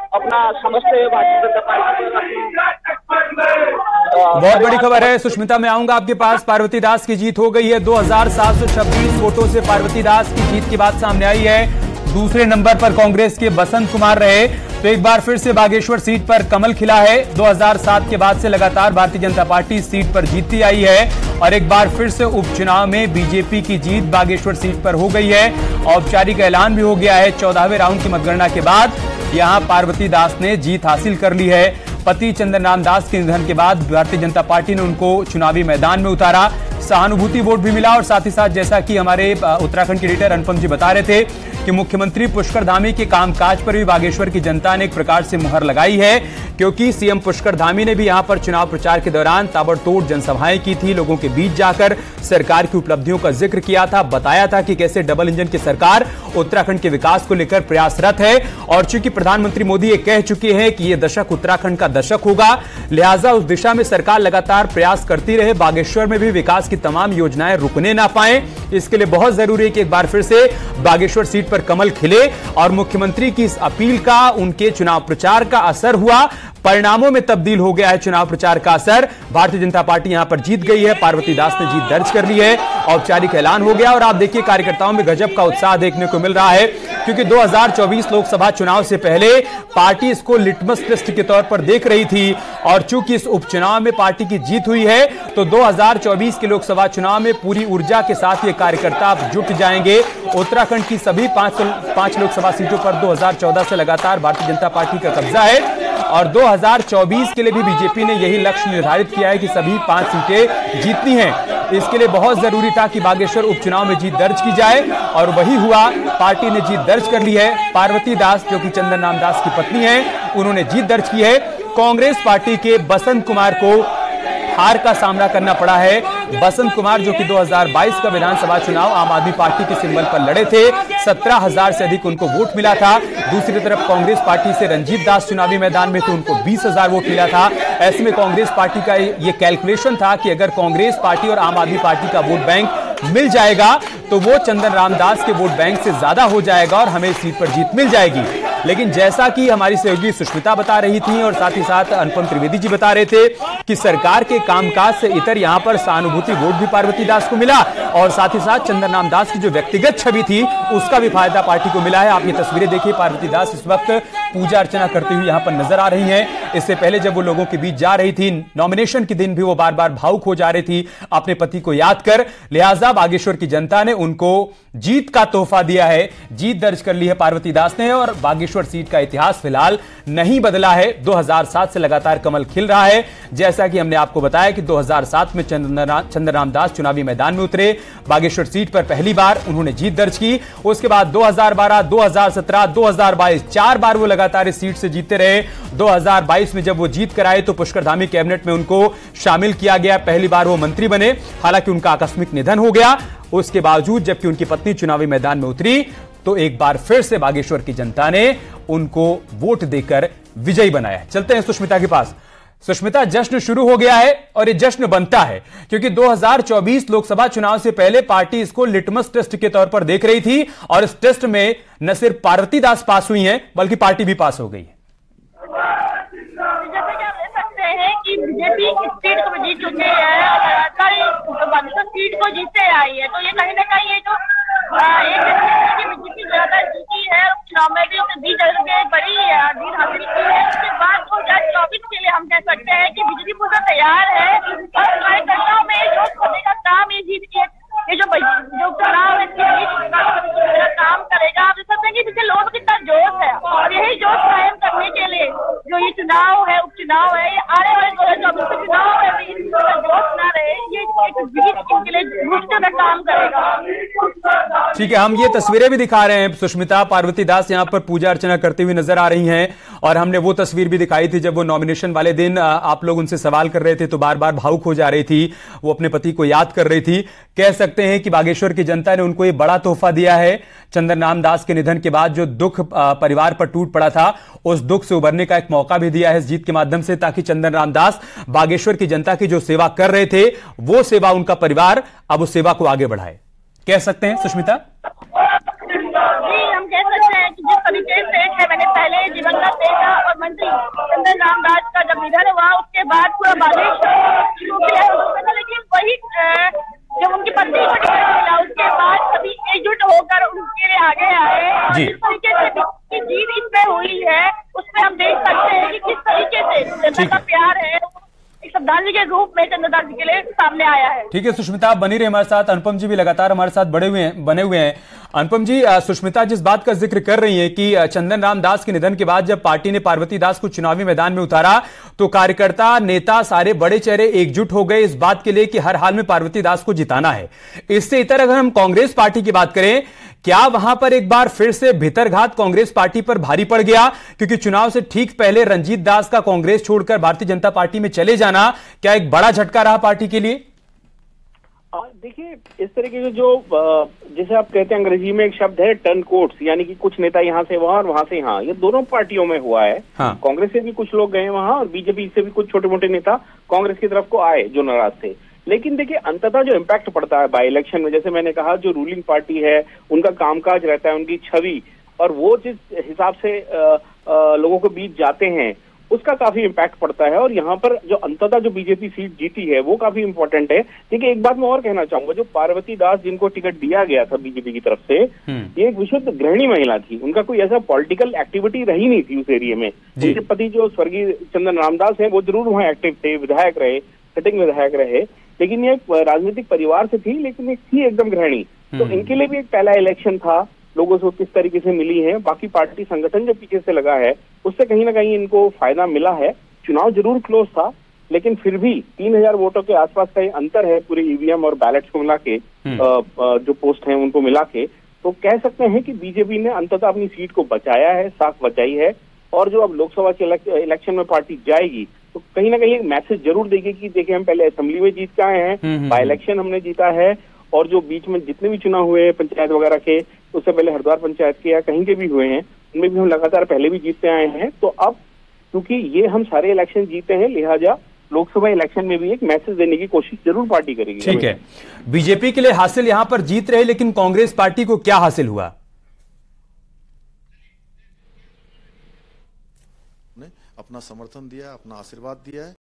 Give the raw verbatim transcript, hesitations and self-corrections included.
अपना समझते हुए भारतीय जनता पार्टी। बहुत बड़ी खबर है सुष्मिता, मैं आऊंगा आपके पास। पार्वती दास की जीत हो गई है। दो हजार सात सौ छब्बीस वोटों से पार्वती दास की जीत की बात सामने आई है। दूसरे नंबर पर कांग्रेस के बसंत कुमार रहे। तो एक बार फिर से बागेश्वर सीट पर कमल खिला है। दो हजार सात के बाद से लगातार भारतीय जनता पार्टी इस सीट पर जीतती आई है और एक बार फिर से उपचुनाव में बीजेपी की जीत बागेश्वर सीट पर हो गई है। औपचारिक ऐलान भी हो गया है। चौदहवें राउंड की मतगणना के बाद यहां पार्वती दास ने जीत हासिल कर ली है। पति चंदन राम दास के निधन के बाद भारतीय जनता पार्टी ने उनको चुनावी मैदान में उतारा। सहानुभूति वोट भी मिला और साथ ही साथ जैसा कि हमारे उत्तराखंड के एडिटर अनुपम जी बता रहे थे कि मुख्यमंत्री पुष्कर धामी के कामकाज पर भी बागेश्वर की जनता ने एक प्रकार से मुहर लगाई है, क्योंकि सीएम पुष्कर धामी ने भी यहां पर चुनाव प्रचार के दौरान ताबड़तोड़ जनसभाएं की थी। लोगों के बीच जाकर सरकार की उपलब्धियों का जिक्र किया था, बताया था कि कैसे डबल इंजन की सरकार उत्तराखंड के विकास को लेकर प्रयासरत है। और चूंकि प्रधानमंत्री मोदी ये कह चुके हैं कि यह दशक उत्तराखंड का दशक होगा, लिहाजा उस दिशा में सरकार लगातार प्रयास करती रहे। बागेश्वर में भी विकास की तमाम योजनाएं रुकने ना पाए, इसके लिए बहुत जरूरी है कि एक बार फिर से बागेश्वर सीट पर कमल खिले। और मुख्यमंत्री की इस अपील का, उनके चुनाव प्रचार का असर हुआ, परिणामों में तब्दील हो गया है चुनाव प्रचार का असर। भारतीय जनता पार्टी यहां पर जीत गई है। पार्वती दास ने जीत दर्ज कर ली है। औपचारिक ऐलान हो गया और आप देखिए कार्यकर्ताओं में गजब का उत्साह देखने को मिल रहा है, क्योंकि दो हजार चौबीस लोकसभा चुनाव से पहले पार्टी इसको लिटमस टेस्ट के तौर पर देख रही थी। और चूंकि इस उपचुनाव में पार्टी की जीत हुई है, तो दो हजार चौबीस के लोकसभा चुनाव में पूरी ऊर्जा के साथ ये कार्यकर्ता जुट जाएंगे। उत्तराखंड की सभी पांच पांच लोकसभा सीटों पर दो हजार चौदह से लगातार भारतीय जनता पार्टी का कब्जा है और दो हजार चौबीस के लिए भी बीजेपी ने यही लक्ष्य निर्धारित किया है कि सभी पांच सीटें जीतनी हैं। इसके लिए बहुत जरूरी था कि बागेश्वर उपचुनाव में जीत दर्ज की जाए और वही हुआ। पार्टी ने जीत दर्ज कर ली है। पार्वती दास जो कि चंदन राम दास की पत्नी है, उन्होंने जीत दर्ज की है। कांग्रेस पार्टी के बसंत कुमार को हार का सामना करना पड़ा है। बसंत कुमार जो कि दो हजार बाईस का विधानसभा चुनाव आम आदमी पार्टी के सिंबल पर लड़े थे, सत्रह हजार से अधिक उनको वोट मिला था। दूसरी तरफ कांग्रेस पार्टी से रंजीत दास चुनावी मैदान में थे, उनको बीस हजार वोट मिला था। ऐसे में कांग्रेस पार्टी का ये कैलकुलेशन था कि अगर कांग्रेस पार्टी और आम आदमी पार्टी का वोट बैंक मिल जाएगा तो वो चंदन रामदास के वोट बैंक से ज्यादा हो जाएगा और हमें इस सीट पर जीत मिल जाएगी। लेकिन जैसा कि हमारी सहयोगी सुष्मिता बता रही थी और साथ ही साथ अनुपम त्रिवेदी जी बता रहे थे कि सरकार के कामकाज से इतर यहां पर सहानुभूति वोट भी पार्वती दास को मिला और साथ ही साथ चंदन राम दास की जो व्यक्तिगत छवि थी उसका भी फायदा पार्टी को मिला है। आप ये तस्वीरें देखिए, पार्वती दास इस वक्त पूजा अर्चना करती हुई यहां पर नजर आ रही हैं। इससे पहले जब वो लोगों के बीच जा रही थी, नॉमिनेशन के दिन भी वो बार बार भावुक हो जा रही थी अपने पति को याद कर। लिहाजा बागेश्वर की जनता ने उनको जीत का तोहफा दिया है। जीत दर्ज कर ली है पार्वती दास ने और बागेश्वर सीट का इतिहास फिलहाल नहीं बदला है। दो हजार सात से लगातार कमल खिल रहा है। जैसा कि हमने आपको बताया कि दो हजार सात में चंदन राम दास चुनावी मैदान में उतरे, बागेश्वर सीट पर पहली बार उन्होंने जीत दर्ज की। उसके बाद दो हजार बारह, दो हजार सत्रह, दो हजार बाईस चार बार वो लगातार इस सीट से जीतते रहे। दो हजार बाईस में जब वो जीत कर आए तो पुष्कर धामी कैबिनेट में उनको शामिल किया गया। पहली बार वो मंत्री बने, हालांकि उनका आकस्मिक निधन हो गया। उसके बावजूद जबकि उनकी पत्नी चुनावी मैदान में उतरी तो एक बार फिर से बागेश्वर की जनता ने उनको वोट देकर विजयी बनाया। चलते हैं सुष्मिता के पास। सुष्मिता, जश्न शुरू हो गया है और ये जश्न बनता है क्योंकि दो हजार चौबीस लोकसभा चुनाव से पहले पार्टी इसको लिटमस टेस्ट के तौर पर देख रही थी और इस टेस्ट में न सिर्फ पार्वती दास पास हुई हैं बल्कि पार्टी भी पास हो गई है। कि बीजेपी इस सीट को जीत चुके हैं, लगातार सीट को जीतते आई है, तो ये कहीं ना कहीं ये जो एक बीजेपी ज्यादा जीती है चुनाव में भी उसने बीस जगह के बड़ी जीत हासिल की है। उसके बाद दो हजार चौबीस के लिए हम कह सकते हैं कि बीजेपी पूरा तैयार है और कार्यकर्ताओं में जोश करने का काम ये जीत के ये जो जो चुनाव है काम करेगा। आप देख सकते हैं कि पीछे लोगों में कितना जोश है और यही जोश कायम करने के लिए जो ये चुनाव है, उपचुनाव है, ये आने वाले दो हजार चौबीस का चुनाव है, जोश ना रहे, ये जीत इनके लिए घुटने में काम करेगा। ठीक है, हम ये तस्वीरें भी दिखा रहे हैं। सुष्मिता, पार्वती दास यहाँ पर पूजा अर्चना करती हुई नजर आ रही हैं और हमने वो तस्वीर भी दिखाई थी जब वो नॉमिनेशन वाले दिन आप लोग उनसे सवाल कर रहे थे तो बार बार भावुक हो जा रही थी। वो अपने पति को याद कर रही थी। कह सकते हैं कि बागेश्वर की जनता ने उनको ये बड़ा तोहफा दिया है। चंदन राम दास के निधन के बाद जो दुख परिवार पर टूट पड़ा था, उस दुख से उबरने का एक मौका भी दिया है इस जीत के माध्यम से, ताकि चंदन राम दास बागेश्वर की जनता की जो सेवा कर रहे थे वो सेवा उनका परिवार अब उस सेवा को आगे बढ़ाए। कह सकते हैं सुष्मिता? जी, हम कह सकते हैं कि जिस तरीके से मैंने पहले दिवंगत नेता बाद पूरा बारिश शुरू किया था, लेकिन वही जब उनकी पत्नी को टिकट मिला उसके बाद सभी एकजुट होकर उनके लिए आगे आए। जिस तरीके से जीत इसमें हुई है उसमें हम देख सकते हैं कि किस तरीके से जनता का प्यार है एक श्रद्धांजलि के रूप में चंद्रदास जी के लिए सामने आया है। ठीक है सुष्मिता, आप बनी रहे हमारे साथ। अनुपम जी भी लगातार हमारे साथ बड़े हुए हैं बने हुए हैं। अनुपम जी, सुष्मिता जिस बात का जिक्र कर रही है कि चंदन राम दास के निधन के बाद जब पार्टी ने पार्वती दास को चुनावी मैदान में उतारा तो कार्यकर्ता नेता सारे बड़े चेहरे एकजुट हो गए इस बात के लिए कि हर हाल में पार्वती दास को जिताना है। इससे इतर अगर हम कांग्रेस पार्टी की बात करें, क्या वहां पर एक बार फिर से भीतरघात कांग्रेस पार्टी पर भारी पड़ गया? क्योंकि चुनाव से ठीक पहले रंजीत दास का कांग्रेस छोड़कर भारतीय जनता पार्टी में चले जाना क्या एक बड़ा झटका रहा पार्टी के लिए? देखिए, इस तरीके के जो जैसे आप कहते हैं अंग्रेजी में एक शब्द है टर्न कोट्स, यानी कि कुछ नेता यहाँ से वहां और वहां से यहाँ, ये दोनों पार्टियों में हुआ है। हाँ। कांग्रेस से भी कुछ लोग गए वहां और बीजेपी से भी कुछ छोटे मोटे नेता कांग्रेस की तरफ को आए जो नाराज थे। लेकिन देखिए, अंततः जो इम्पैक्ट पड़ता है बाई इलेक्शन में, जैसे मैंने कहा, जो रूलिंग पार्टी है उनका कामकाज रहता है, उनकी छवि, और वो जिस हिसाब से आ, आ, लोगों के बीच जाते हैं उसका काफी इम्पैक्ट पड़ता है। और यहाँ पर जो अंततः जो बीजेपी सीट जीती है वो काफी इंपॉर्टेंट है। देखिए, एक बात मैं और कहना चाहूंगा, जो पार्वती दास जिनको टिकट दिया गया था बीजेपी की तरफ से, ये एक विशुद्ध गृहिणी महिला थी। उनका कोई ऐसा पॉलिटिकल एक्टिविटी रही नहीं थी उस एरिया में। उनके पति जो स्वर्गीय चंदन रामदास है वो जरूर वहाँ एक्टिव थे, विधायक रहे, सिटिंग विधायक रहे, लेकिन ये एक राजनीतिक परिवार से थी, लेकिन एक थी एकदम गृहिणी। तो इनके लिए भी एक पहला इलेक्शन था, लोगों से किस तरीके से मिली है, बाकी पार्टी संगठन जो पीछे से लगा है उससे कहीं ना कहीं इनको फायदा मिला है। चुनाव जरूर क्लोज था, लेकिन फिर भी तीन हजार वोटों के आसपास का ये अंतर है पूरे ईवीएम और बैलेट्स को मिला के, जो पोस्ट हैं उनको मिला के, तो कह सकते हैं कि बीजेपी ने अंततः अपनी सीट को बचाया है, साफ बचाई है। और जो अब लोकसभा के इलेक्शन में पार्टी जाएगी तो कहीं ना कहीं एक मैसेज जरूर देगी कि देखिए, हम पहले असेंबली में जीत के आए हैं, बाई इलेक्शन हमने जीता है, और जो बीच में जितने भी चुनाव हुए पंचायत वगैरह के, उससे पहले हरिद्वार पंचायत के या कहीं के भी हुए हैं, उनमें भी हम लगातार पहले भी जीतते आए हैं। तो अब क्योंकि ये हम सारे इलेक्शन जीते हैं, लिहाजा लोकसभा इलेक्शन में भी एक मैसेज देने की कोशिश जरूर पार्टी करेगी। ठीक है, बीजेपी के लिए हासिल यहां पर जीत रहे, लेकिन कांग्रेस पार्टी को क्या हासिल हुआ? अपना समर्थन दिया, अपना आशीर्वाद दिया है।